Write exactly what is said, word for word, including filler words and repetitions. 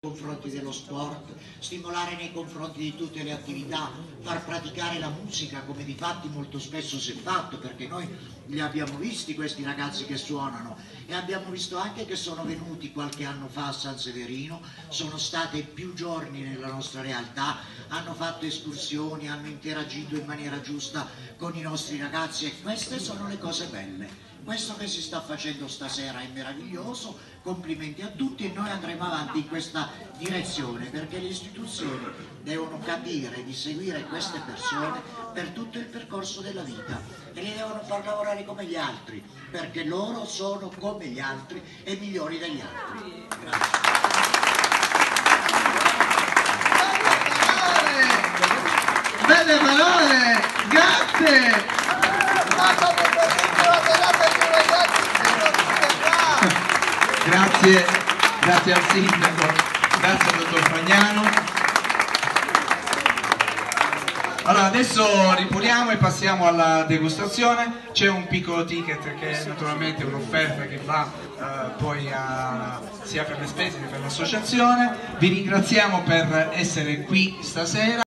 confronti dello sport, stimolare nei confronti di tutte le attività, far praticare la musica come di fatti molto spesso si è fatto, perché noi li abbiamo visti questi ragazzi che suonano e abbiamo visto anche che sono venuti qualche anno fa a San Severino, sono state più giorni nella nostra realtà, hanno fatto escursioni, hanno interagito in maniera giusta con i nostri ragazzi e queste sono le cose belle. Questo che si sta facendo stasera è meraviglioso, complimenti a tutti e noi andremo avanti in questa direzione perché le istituzioni devono capire di seguire queste persone per tutto il percorso della vita e li devono far lavorare come gli altri perché loro sono come gli altri e migliori degli altri. Grazie. Belle parole, grazie! Grazie, grazie al sindaco, grazie al dottor Fagnano. Allora adesso ripuliamo e passiamo alla degustazione. C'è un piccolo ticket che è naturalmente un'offerta che va eh, poi a, sia per le spese che per l'associazione. Vi ringraziamo per essere qui stasera.